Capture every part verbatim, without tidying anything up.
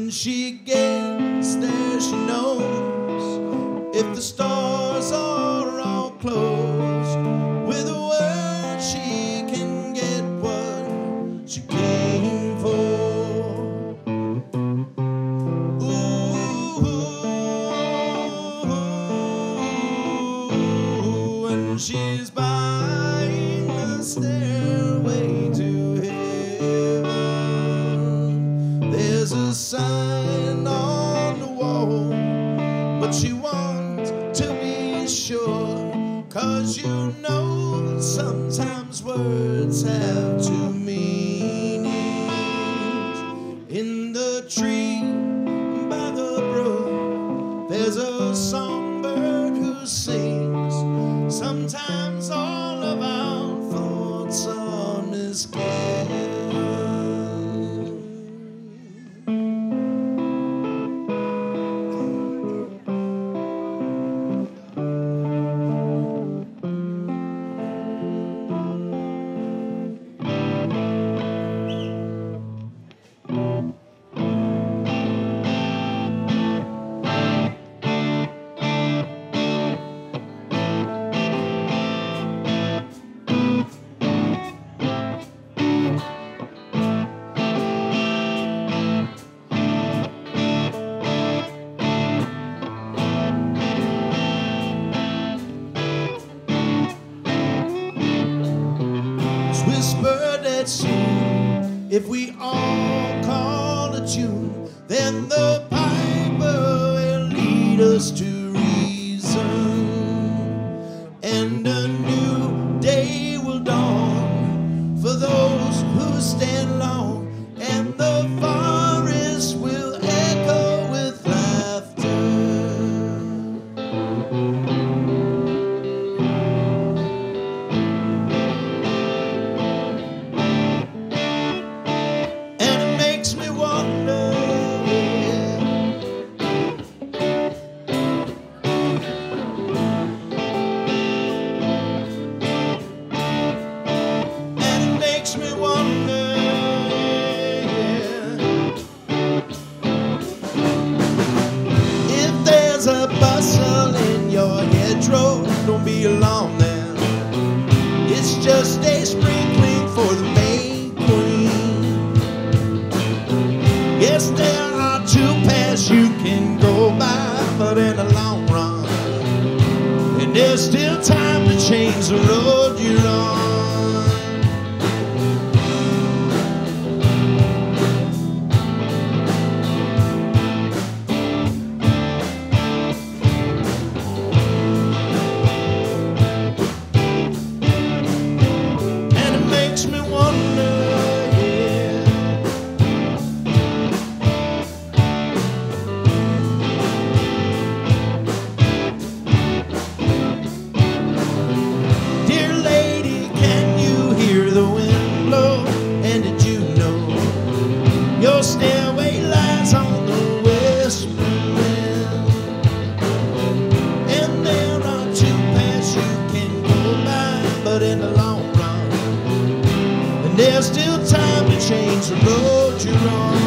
When she gets there, she knows if the stars are all closed, with a word she can get what she came for. Ooh, when she's buying the stairway to heaven, there's a sign on the wall, but she wants to be sure, 'cause you know sometimes words have two meanings. In the tree by the brook, there's a songbird who sings. Sometimes all of our thoughts are misguided. Whispered at soon, if we all call a tune, then the piper will lead us to reason, and a new day will dawn for those who stand long, and the forest will echo with laughter. A bustle in your hedgerow, don't be alarmed then. It's just a sprinkling for the May Queen. Yes, there are two paths you can go by, but in the long run, and there's still time to change the road you're on. Your stairway lies on the west wind, and there are two paths you can go by, but in the long run, and there's still time to change the road you're on.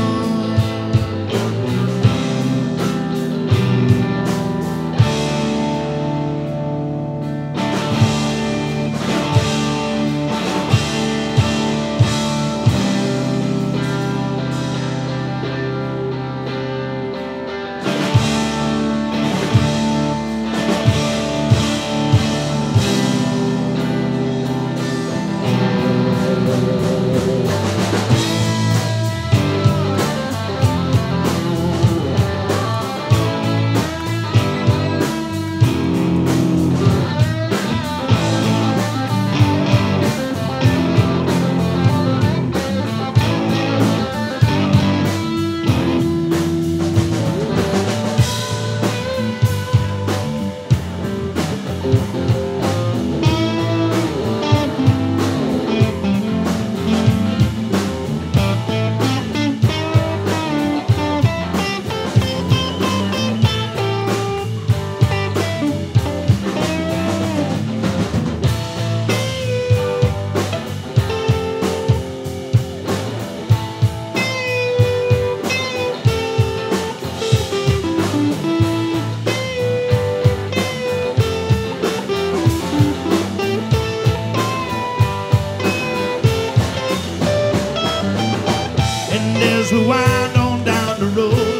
to wind on down the road.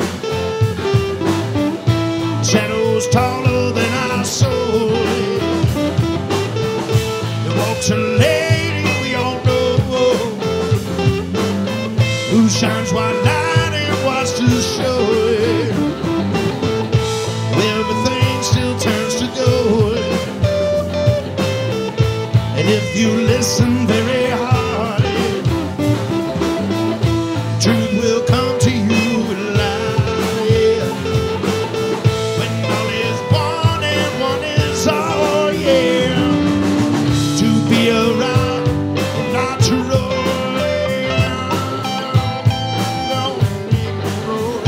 Shadows taller than our soul. There walks a lady we all know, who shines white light and watch the show. Everything still turns to gold, and if you listen very hard, truth will come to you alive. When all is one and one is all, yeah. To be around, not to roll, yeah. No, roll.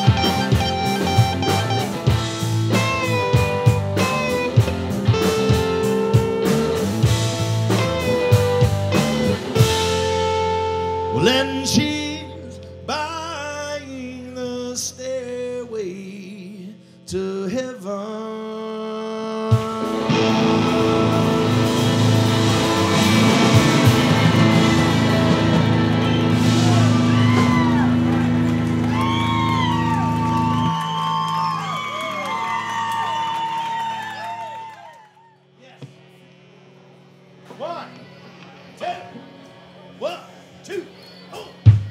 Well, then she's buying the stairway to heaven. One, two, one, two, oh.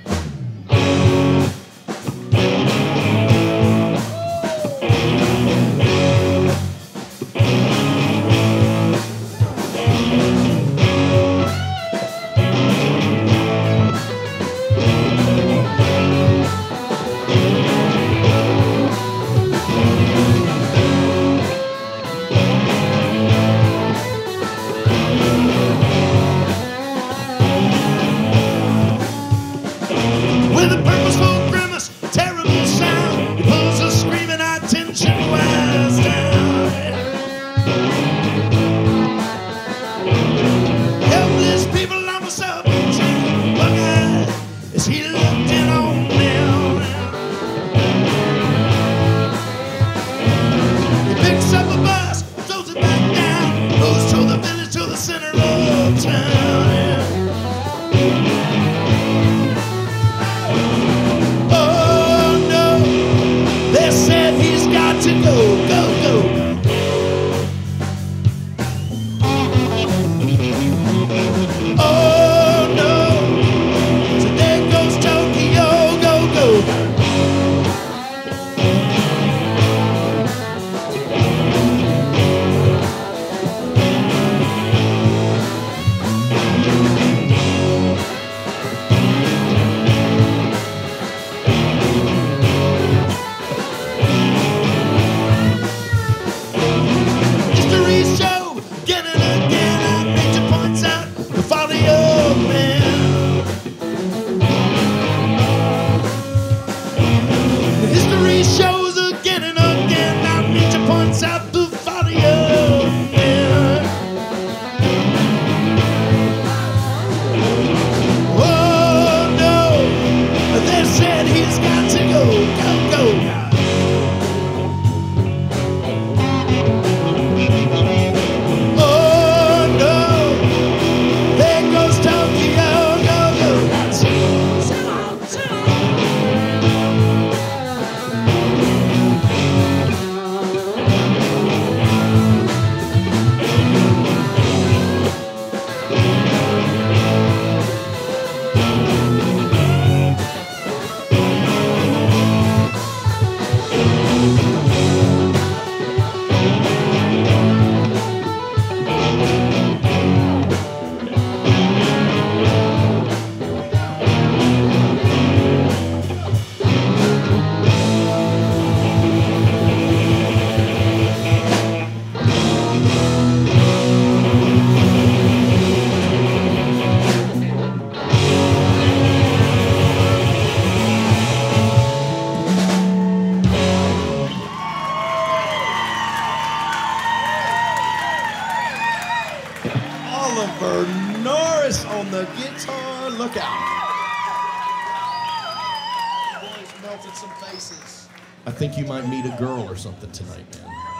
With a purposeful grimace, a terrible sound, he pulls a screaming attention wise down. Helpless people on the subway train, bug-eyed as he looked in on them. He picks up a bus, throws it back down, goes to the village, to the center of town. They said he's got to go, go, go. Oh no, so there goes Tokyo, go, go. Shows again and again, now nature points out the folly of man. Oh no, they said he's got to go, go, go. Oh no, there goes Tokyo, go, go. Sit on, sit on. Norris on the guitar, look out. Boys melted some faces. I think you might meet a girl or something tonight, man.